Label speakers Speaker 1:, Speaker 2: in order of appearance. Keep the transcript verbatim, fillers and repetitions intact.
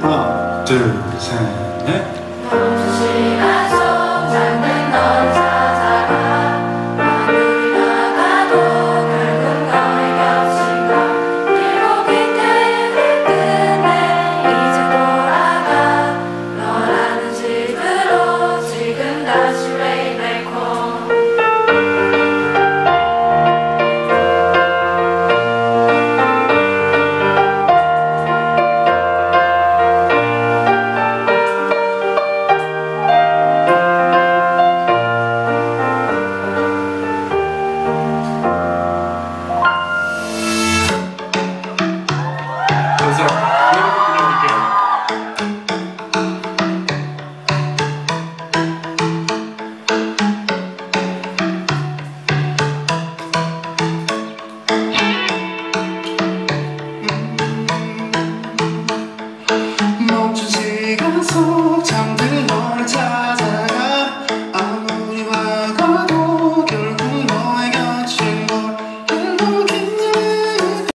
Speaker 1: 하나, 둘, 셋, 넷.
Speaker 2: 시간 속 잠든 널 찾아가 아무리 나가도 결국 너의 곁인 걸 길고 긴 계획을 끝내 이제 돌아가 너라는 집으로 지금 다시 way back home.
Speaker 1: 그래서
Speaker 3: 멈춘 시간 속 잠든